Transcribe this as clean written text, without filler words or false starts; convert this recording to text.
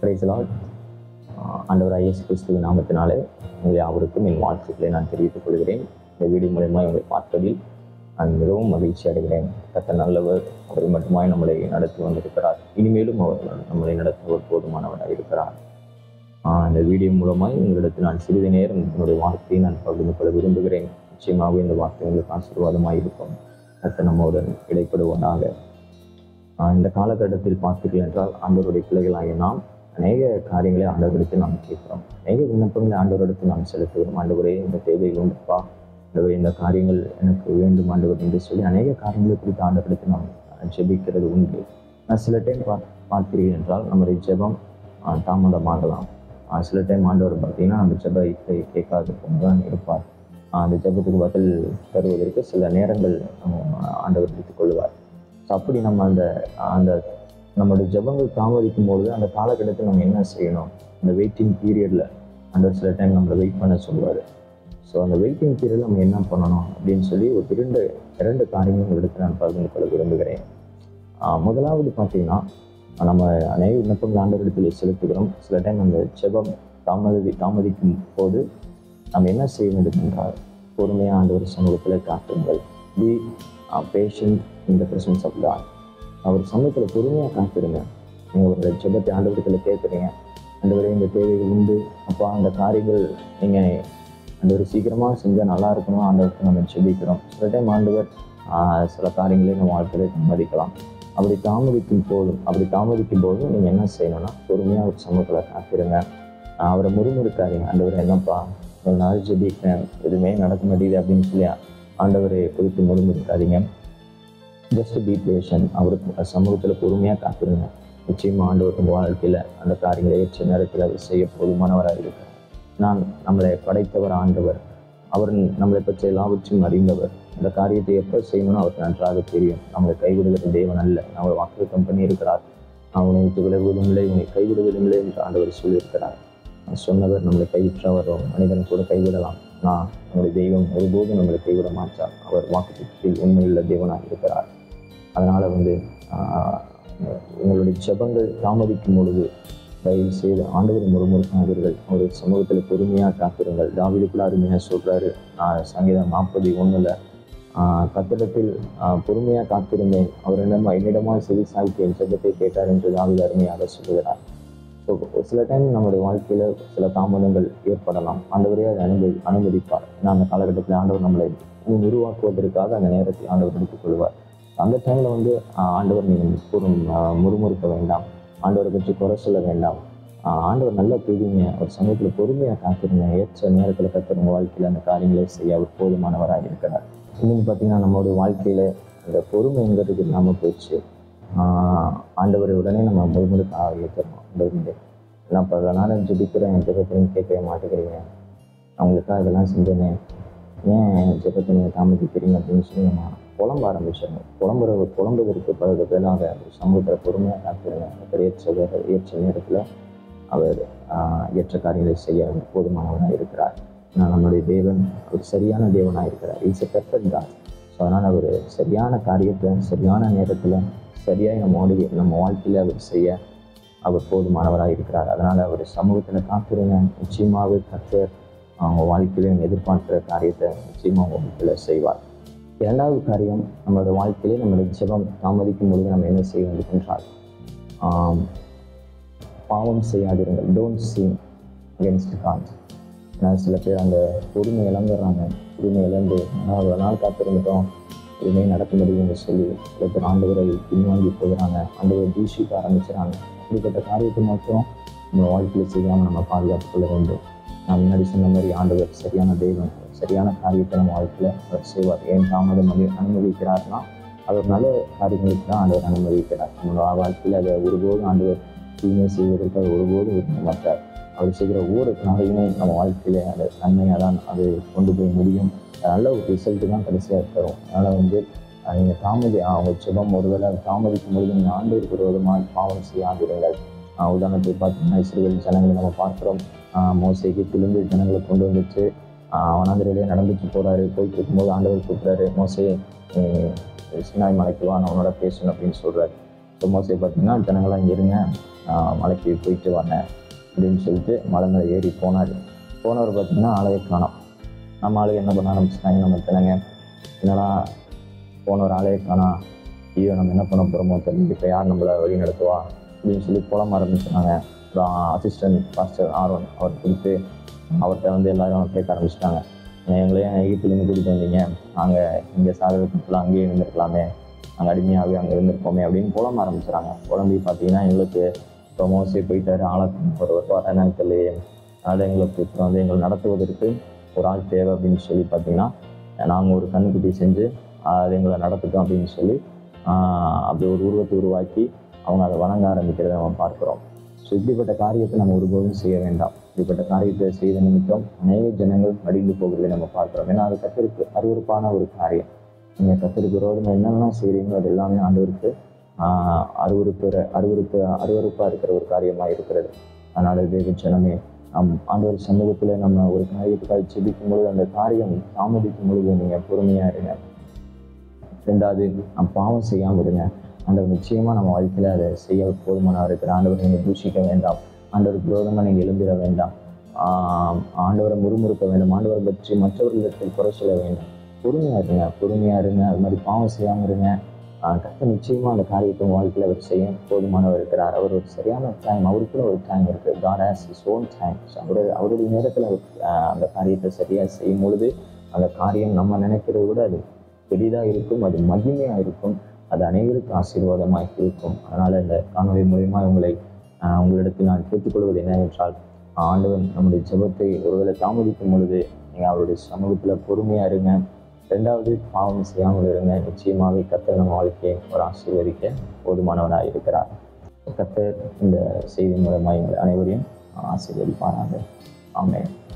Price Lord. ஆண்டவராகிய இயேசு கிறிஸ்துவின் நாமத்தினாலே உங்கள் யாவருக்கும் என் வாழ்த்துக்களை நான் தெரிவித்துக் கொள்கிறேன். இந்த வீடியோ மூலமாக உங்களை பார்ப்பதில் நான் மிகவும் மகிழ்ச்சி அடைகிறேன். கர்த்தர் நல்லவர், அவர் மட்டுமாய் நம்மளை நடத்தி வந்திருக்கிறார். இனிமேலும் அவர் நம்மளை நடத்துவர் போதுமானவராக இருக்கிறார். இந்த வீடியோ மூலமாக உங்களிடத்தில் நான் சிறிது நேரம் என்னுடைய வார்த்தையை நான் பகிர்ந்து கொள்ள விரும்புகிறேன். நிச்சயமாக இந்த வார்த்தை உங்களுக்கு ஆசீர்வாதமாக இருக்கும். கர்த்தர் நம்முடன் இடைப்படுவதாக. இந்த காலகட்டத்தில் பார்த்தீர்கள் என்றால் ஆண்டவருடைய பிள்ளைகளாகிய நாம் அநேக காரியங்களை ஆண்டவரிடத்தில் நாம் கேட்கிறோம். அநேக விண்ணப்பங்களை ஆண்டவரிடத்தில் நாம் செலுத்துகிறோம். ஆண்டவரே, இந்த தேவைகள் உண்டுப்பா, ஆண்டவரே இந்த காரியங்கள் எனக்கு வேண்டும் ஆண்டவர் என்று சொல்லி அநேக காரியங்களை குறித்து ஆண்டவரிடத்தில் நாம் ஜெபிக்கிறது உண்டு. நான் சில டைம் பார்த்தீர்கள் என்றால் நம்முடைய ஜெபம் தாமதமாகலாம். சில டைம் ஆண்டவர் பார்த்தீங்கன்னா நம்ம ஜெபத்தை கேட்காத தான் இருப்பார். அந்த ஜெபத்துக்கு பதில் தருவதற்கு சில நேரங்கள் ஆண்டவர் எடுத்துக் கொள்வார். ஸோ அப்படி நம்ம அந்த நம்மளுடைய ஜெபங்கள் தாமதிக்கும் பொழுது அந்த காலகட்டத்தில் நம்ம என்ன செய்யணும்? அந்த வெயிட்டிங் பீரியடில் ஆண்டவர் சில டைம் நம்மளை வெயிட் பண்ண சொல்லுவார். ஸோ அந்த வெயிட்டிங் பீரியடில் நம்ம என்ன பண்ணணும் அப்படின்னு சொல்லி ஒரு இரண்டு காரியங்கள் எடுத்து நான் பகிர்ந்து கொள்ள விரும்புகிறேன். முதலாவது பார்த்தீங்கன்னா, நம்ம அநேக விண்ணப்பங்கள் ஆண்டவரிடத்தில் செலுத்துகிறோம். சில டைம் அந்த ஜெபம் தாமதிக்கும் போது நம்ம என்ன செய்ய வேண்டும் என்றால், பொறுமையாக ஆண்டவர் சமூகத்தில் காத்துங்கள். Be patient in the presence of God. அவர் சமூகத்தில் பொறுமையாக காத்துருங்க. நீங்கள் ஒரு ஜெபத்தை ஆண்டவரிடத்தில் கேட்குறீங்க, ஆண்டவரே இந்த தேவைகள் உண்டு அப்பா, அந்த காரியங்கள் நீங்கள் ஆண்டவர் சீக்கிரமாக செஞ்சால் நல்லா இருக்கணும் ஆண்டவருக்கு நம்ம ஜெபிக்கிறோம். சில டைம் ஆண்டவர் சில காரியங்களை நம்ம வாழ்க்கையில் தாமதிக்கலாம். அப்படி தாமதிக்கும் போதும் நீங்கள் என்ன செய்யணும்னா, பொறுமையாக ஒரு சமூகத்தில் காத்துருங்க. அவரை முறுமுறுக்காதீங்க. ஆண்டவர் என்னப்பா ஒரு நாள் ஜெபிக்கிறேன், எதுவுமே நடக்க மாட்டேங்குது அப்படின்னு சொல்லி ஆண்டவரை குறித்து முறுமுறுக்காதீங்க. Just be patient. அவருக்கு சமூகத்தில் பொறுமையாக காத்துருங்க. நிச்சயமாக ஆண்டவர் உங்கள் வாழ்க்கையில் அந்த காரியங்களை ஏற்ற நேரத்தில் அவர் செய்ய போதுமானவராக இருக்கிறார். நம்மளை படைத்தவர் ஆண்டவர். அவர் நம்மளை பற்றி எல்லாவற்றையும் அறிந்தவர். இந்த காரியத்தை எப்போ செய்யணும்னு அவருக்கு நன்றாக தெரியும். நம்மளை கைவிடுகிற தேவன் அல்ல. நம்மளை வாக்குத்தத்தம் பண்ணி இருக்கிறார். உன்னை விட்டு விலகுவதும் இல்லை, உன்னை கைவிடுவதும் இல்லை என்று ஆண்டவர் சொல்லியிருக்கிறார். சொன்னவர் நம்மளை கைவிற்றவர். மனிதன் கூட கைவிடலாம், நம்முடைய தெய்வம் ஒருபோதும் நம்மளை கைவிட மாட்டார். அவர் வாக்குத்தத்தத்தில் உண்மையுள்ள தேவனாக இருக்கிறார். அதனால் உங்களுடைய ஜெபங்கள் தாமதிக்கும் பொழுது தயவு செய்து ஆண்டவர் முறுமுறுக்காதீர்கள். ஒரு சமூகத்தில் பொறுமையாக காத்திருங்கள். தாவீதுக்குள்ள அருமையாக சொல்கிறாரு, சங்கீதம் 40:1 கத்திடத்தில் பொறுமையாக காத்திருந்தேன், அவர் என்னிடமாக செவி சாய்த்து என் ஜெபத்தை கேட்டார் என்று தாவீது அருமையாக சொல்லுகிறார். ஸோ சில டைம் நம்முடைய வாழ்க்கையில் சில தாமதங்கள் ஏற்படலாம். ஆண்டவரே அதை அனுமதிப்பார். ஏன்னா அந்த காலகட்டத்தில் ஆண்டவர் நம்மளை உருவாக்குவதற்காக அந்த நேரத்தில் ஆண்டவர் எடுத்துக்கொள்வார். அந்த டைமில் ஆண்டவர் நீங்கள் முறுமுறுக்க வேண்டாம், ஆண்டவரை பற்றி குறை சொல்ல வேண்டாம். ஆண்டவர் நல்லா புரியுங்க. ஒரு சமூகத்தில் பொறுமையாக காத்துருங்க. ஏற்ற நேரத்தில் கத்துறவங்க வாழ்க்கையில் அந்த காரியங்களை செய்ய அவர் போதுமானவராக இருக்கிறார். இன்னைக்கு பார்த்தீங்கன்னா நம்மளுடைய வாழ்க்கையில் அந்த பொறுமைங்கிறது இல்லாமல் போயிடுச்சு. ஆண்டவரை உடனே நம்ம முறுமுறுக்க ஆரம்பிக்கிறோம். நான் இப்போ நானும் ஜெபிக்கிறேன், என் ஜெபத்தையும் கேட்கவே மாட்டேங்கிறீங்க, அவங்களுக்காக இதெல்லாம் செஞ்சேனே, ஏன் ஜெபத்தை நீங்கள் தாமதிக்கிறீங்க அப்படின்னு சொல்லி நம்ம புலம்ப ஆரம்பிச்சிடணும். புலம்புவதற்கு பதிலாக சமூகத்தில் பொறுமையாக காத்துருங்க. ஏற்ற நேரத்தில் அவர் ஏற்ற காரியங்களை செய்ய போதுமானவனாக இருக்கிறார். நம்மளுடைய தேவன் ஒரு சரியான தேவனாக இருக்கிறார். It's a perfect God. So அதனால் அவர் சரியான காரியத்தை சரியான நேரத்தில் சரியாக நம்ம வாழ்க்கையில் அவர் செய்ய அவர் போதுமானவராக இருக்கிறார். அதனால் அவர் சமூகத்தில் காத்துருங்க. நிச்சயமாகவே கர்த்தர் அவங்க வாழ்க்கையிலையும் எதிர்பார்க்கிற காரியத்தை நிச்சயமாக அவங்க வாழ்க்கையில் செய்வார். இரண்டாவது காரியம், நம்மளோட வாழ்க்கையிலே நம்மளுடைய ஜெபம் தாமதிக்கும் பொழுது நம்ம என்ன செய்ய வேண்டும் என்றால், பாவம் செய்யாதிருங்கள். Don't sin against God. ஏன்னா சில பேர் அந்த பொறுமை இழந்துடுறாங்க. பொறுமை இழந்து ஒரு நாள் காத்திருந்துட்டோம், எதுவுமே நடக்க முடியும்னு சொல்லி சில பேர் ஆண்டவரை பின்வாங்கி போகிறாங்க. ஆண்டவரை தூஷிக்க ஆரம்பிச்சுறாங்க. அப்படிப்பட்ட காரியத்தை மட்டும் நம்ம வாழ்க்கையில் செய்யாமல் நம்ம பாதுகாத்து கொள்ள வேண்டும். நான் முன்னாடி சொன்ன மாதிரி ஆண்டவர் சரியான தெய்வம். சரியான காரியத்தை நம்ம வாழ்க்கையில் அவர் செய்வார். ஏன் தாமதம் அனுமதிக்கிறார்னா, அவர் நல்ல காரியங்களுக்கு தான் ஆண்டவர் அனுமதிக்கிறார். நம்மளோட வாழ்க்கையில் அதை ஒருபோதும் ஆண்டவர் தீமை செய்வதற்கு அவர் ஒருபோதும் விரும்ப மாட்டார். அவர் செய்கிற ஒவ்வொரு காரியமும் நம்ம வாழ்க்கையில் அது நன்மையாக தான் அது கொண்டு போய் முடியும். நல்ல ஒரு ரிசல்ட்டு தான் கடைசியாக தரும். அதனால் நீங்கள் அவங்க ஜெபம் ஒருவேளை தாமதிக்கும் பொழுது நீங்கள் ஆண்டவருக்கு விரோதமாக பாவம் செய்யாதிருங்கள். உதாரணத்துக்கு பார்த்தீங்கன்னா, இஸ்ரவேல் ஜனங்களை நம்ம பார்க்குறோம். மோசேக்கு திருந்து ஜனங்களை கொண்டு வந்துச்சு. வனாந்திரையிலே நடந்துட்டு போயிட்டு இருக்கும்போது ஆண்டவர் கூப்பிட்றாரு, மோசே சீனாய் மலைக்கு வா, நான் அவனோட பேசணும் அப்படின்னு சொல்கிறாரு. இப்போ மோசே பார்த்தீங்கன்னா ஜனங்களாம் இங்கே இருங்க, மலைக்கு போயிட்டு வரேன் அப்படின்னு சொல்லிட்டு மலை மேலே ஏறி போனவர் பார்த்தீங்கன்னா ஆளையே காணோம். நம்ம ஆளுங்க என்ன பண்ண ஆரம்பிச்சிட்டாங்க, நம்ம ஜனங்க என்னடா போனவர் ஆளையே காணோம், ஐயோ நம்ம என்ன பண்ண போகிறோமோ தெரியல, இப்போ யார் நம்மளை வழி நடத்துவா அப்படின்னு சொல்லி புலம்ப ஆரம்பிச்சிட்டாங்க. அப்புறம் அசிஸ்டன்ட் பாஸ்டர் ஆரோன் அவர் கொடுத்து அவர்கிட்ட எல்லாரும் கேட்க ஆரம்பிச்சிட்டாங்க, எங்களையும் எகிப்துலேருந்து கூட்டிகிட்டு வந்தீங்க, நாங்கள் இங்கே சாகரத்துக்குலாம் அங்கேயே இருந்திருக்கலாமே, நாங்கள் அடிமையாகவே அங்கே இருந்திருப்போமே அப்படின்னு புலம்ப ஆரம்பிச்சுறாங்க. புலம்பி பார்த்தீங்கன்னா எங்களுக்கு இப்போ மோசே போயிட்டாரு, ஆளுக்கு ஒரு என்னன்னு தெரியலையே, அதனால் எங்களுக்கு இப்போ எங்களை நடத்துவதற்கு ஒரு ஆள் தேவை அப்படின்னு சொல்லி பார்த்தீங்கன்னா நாங்கள் ஒரு கண்ணுக்குட்டி செஞ்சு அது எங்களை நடத்துட்டோம் அப்படின்னு சொல்லி அப்படி ஒரு உருவத்தை உருவாக்கி அவங்க அதை வணங்க ஆரம்பிக்கிறத நம்ம பார்க்குறோம். ஸோ இப்படிப்பட்ட காரியத்தை நம்ம ஒருபோதும் செய்ய வேண்டாம். இப்படிப்பட்ட காரியத்தை செய்த நிமித்தம் அநேக ஜனங்கள் மடிந்து போகிறதை நம்ம பார்க்குறோம். ஏன்னா அது கர்த்தருக்கு அருவருப்பான ஒரு காரியம். நீங்கள் கர்த்தருக்கு விரோதமாக என்னெல்லாம் செய்கிறீங்களோ அது எல்லாமே ஆண்டவருக்கு அருவருப்பாக இருக்கிற ஒரு காரியமாக இருக்கிறது. அதனால் தேவ ஜனமே ஆண்டவர் சமூகத்தில் நம்ம ஒரு காரியத்துக்காக செபிக்கும் பொழுது அந்த காரியம் தாமதிக்கும் பொழுது நீங்கள் பொறுமையாக இருங்க. ரெண்டாவது, பாவம் செய்யாமல் இருங்க. ஆண்டவர் நிச்சயமாக நம்ம வாழ்க்கையில் அதை செய்ய போதுமானவர் இருக்கிற. ஆண்டவர் நீங்கள் தூஷிக்க வேண்டாம், ஆண்டவருக்கு விரோதமாக நீங்கள் எழுந்திட வேண்டாம், ஆண்டவரை முறுமுறுக்க வேண்டாம், ஆண்டவரை பற்றி மற்றவர்களிடத்தில் குறை சொல்ல வேண்டாம். பொறுமையாக இருங்க. அது மாதிரி பாவம் செய்யாமல் இருங்க. கர்த்தர் நிச்சயமாக அந்த காரியத்தை வாழ்க்கையில் அவர் செய்ய போதுமானவர் இருக்கிறார். அவர் ஒரு சரியான டைம், அவருக்குள்ள ஒரு டைம் இருக்குது. God has his own time. அவருடைய நேரத்தில் அந்த காரியத்தை சரியாக செய்யும் பொழுது அந்த காரியம் நம்ம நினைக்கிறத விட அது பெரிதாக இருக்கும், அது மகிமையாக இருக்கும், அது அனைவருக்கு ஆசீர்வாதமாக இருக்கும். அதனால் இந்த காணொலி மூலமா உங்களிடத்தில் நான் கேட்டுக்கொள்வது என்னவென்றால், ஆண்டவன் நம்முடைய ஜெபத்தை ஒருவேளை தாமதிக்கும் பொழுது நீங்கள் அவருடைய சமூகத்தில் பொறுமையாக இருங்க. ரெண்டாவது, பாவம் செய்யாமல் இருங்க. நிச்சயமாகவே கர்த்தர் நம்ம வாழ்க்கையை ஒரு ஆசீர்வதிக்க போதுமானவனாக இருக்கிறார். கர்த்தர் இந்த செய்தி மூலமாக எங்கள் அனைவரையும் ஆசீர்வதிப்பாராக. ஆமென்.